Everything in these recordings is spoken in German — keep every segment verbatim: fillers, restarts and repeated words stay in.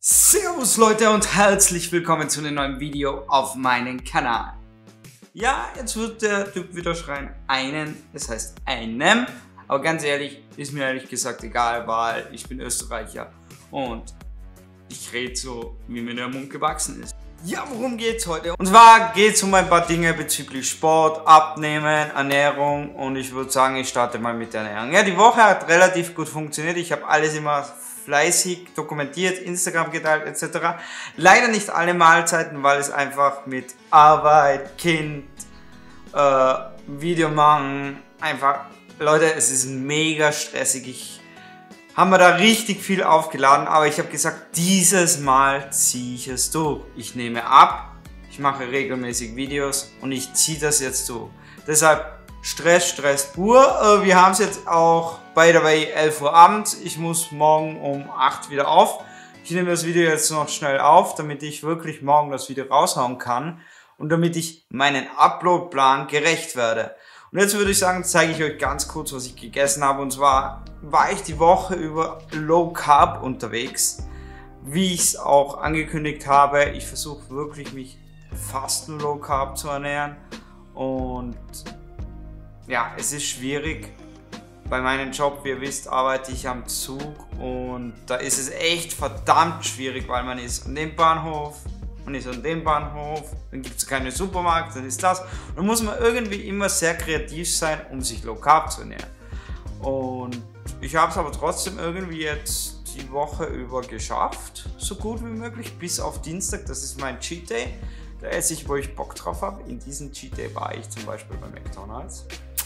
Servus Leute und herzlich willkommen zu einem neuen Video auf meinem Kanal. Ja, jetzt wird der Typ wieder schreien, einen, das heißt einem, aber ganz ehrlich, ist mir ehrlich gesagt egal, weil ich bin Österreicher und ich rede so, wie mir der Mund gewachsen ist. Ja, worum geht's heute? Und zwar geht's um ein paar Dinge bezüglich Sport, Abnehmen, Ernährung und ich würde sagen, ich starte mal mit der Ernährung. Ja, die Woche hat relativ gut funktioniert, ich habe alles immer fleißig dokumentiert, Instagram geteilt et cetera. Leider nicht alle Mahlzeiten, weil es einfach mit Arbeit, Kind, äh, Video machen, einfach, Leute, es ist mega stressig. Ich habe mir da richtig viel aufgeladen, aber ich habe gesagt, dieses Mal ziehe ich es durch. Ich nehme ab, ich mache regelmäßig Videos und ich ziehe das jetzt durch. Deshalb Stress, Stress pur. Wir haben es jetzt auch, by the way, elf Uhr abends. Ich muss morgen um acht wieder auf. Ich nehme das Video jetzt noch schnell auf, damit ich wirklich morgen das Video raushauen kann und damit ich meinen Upload-Plan gerecht werde. Und jetzt würde ich sagen, zeige ich euch ganz kurz, was ich gegessen habe. Und zwar war ich die Woche über Low Carb unterwegs, wie ich es auch angekündigt habe. Ich versuche wirklich, mich fast nur Low Carb zu ernähren. Und ja, es ist schwierig. Bei meinem Job, wie ihr wisst, arbeite ich am Zug und da ist es echt verdammt schwierig, weil man ist an dem Bahnhof, man ist an dem Bahnhof, dann gibt es keinen Supermarkt, dann ist das. Und dann muss man irgendwie immer sehr kreativ sein, um sich Low Carb zu ernähren. Und ich habe es aber trotzdem irgendwie jetzt die Woche über geschafft, so gut wie möglich, bis auf Dienstag, das ist mein Cheat Day. Da esse ich, wo ich Bock drauf habe. In diesem Cheat Day war ich zum Beispiel bei McDonald's.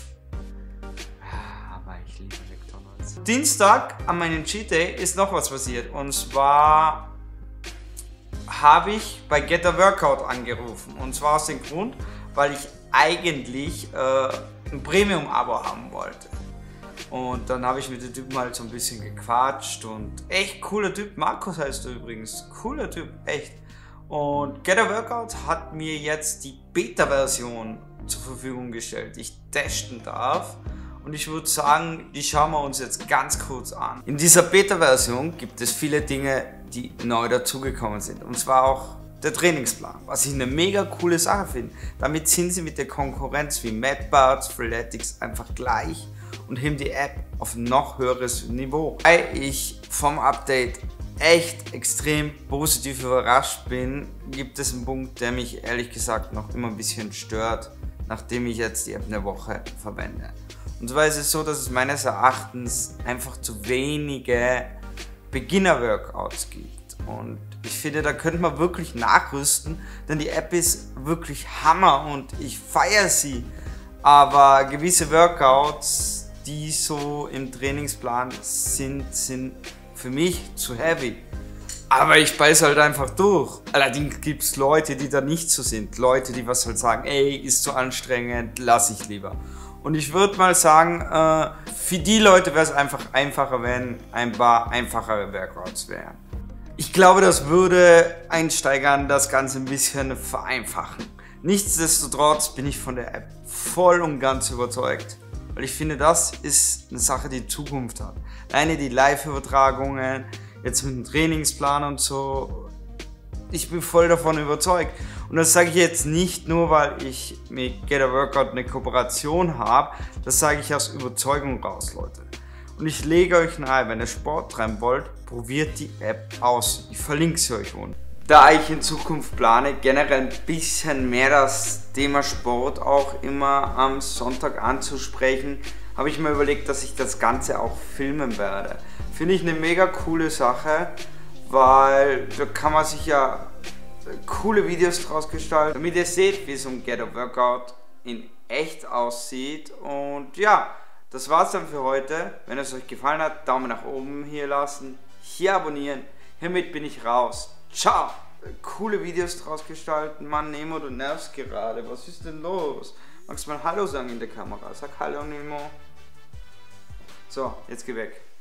Aber ich liebe McDonald's. Dienstag an meinem Cheat Day ist noch was passiert. Und zwar habe ich bei Get a Workout angerufen. Und zwar aus dem Grund, weil ich eigentlich äh, ein Premium-Abo haben wollte. Und dann habe ich mit dem Typen halt so ein bisschen gequatscht. Und echt cooler Typ. Markus heißt er übrigens. Cooler Typ, echt. Und Get a Workout hat mir jetzt die Beta-Version zur Verfügung gestellt, die ich testen darf. Und ich würde sagen, die schauen wir uns jetzt ganz kurz an. In dieser Beta-Version gibt es viele Dinge, die neu dazugekommen sind. Und zwar auch der Trainingsplan, was ich eine mega coole Sache finde. Damit sind sie mit der Konkurrenz wie MadBards, Freeletics einfach gleich und heben die App auf ein noch höheres Niveau. Weil ich vom Update echt extrem positiv überrascht bin, gibt es einen Punkt, der mich ehrlich gesagt noch immer ein bisschen stört, nachdem ich jetzt die App eine Woche verwende. Und zwar ist es so, dass es meines Erachtens einfach zu wenige Beginner-Workouts gibt. Und ich finde, da könnte man wirklich nachrüsten, denn die App ist wirklich Hammer und ich feiere sie. Aber gewisse Workouts, die so im Trainingsplan sind, sind für mich zu heavy. Aber ich beiß halt einfach durch. Allerdings gibt es Leute, die da nicht so sind. Leute, die was halt sagen, ey, ist zu anstrengend, lass ich lieber. Und ich würde mal sagen, äh, für die Leute wäre es einfach einfacher, wenn ein paar einfachere Workouts wären. Ich glaube, das würde Einsteigern das Ganze ein bisschen vereinfachen. Nichtsdestotrotz bin ich von der App voll und ganz überzeugt. Weil ich finde, das ist eine Sache, die Zukunft hat. Alleine die Live-Übertragungen, jetzt mit dem Trainingsplan und so. Ich bin voll davon überzeugt. Und das sage ich jetzt nicht nur, weil ich mit Get a Workout eine Kooperation habe. Das sage ich aus Überzeugung raus, Leute. Und ich lege euch nahe, wenn ihr Sport treiben wollt, probiert die App aus. Ich verlinke sie euch unten. Da ich in Zukunft plane, generell ein bisschen mehr das Thema Sport auch immer am Sonntag anzusprechen, habe ich mir überlegt, dass ich das Ganze auch filmen werde. Finde ich eine mega coole Sache, weil da kann man sich ja coole Videos draus gestalten, damit ihr seht, wie es um Get a Workout in echt aussieht. Und ja, das war's dann für heute. Wenn es euch gefallen hat, Daumen nach oben hier lassen, hier abonnieren. Hiermit bin ich raus. Ciao! Coole Videos draus gestalten. Mann, Nemo, du nervst gerade. Was ist denn los? Magst du mal Hallo sagen in der Kamera? Sag Hallo, Nemo. So, jetzt geh weg.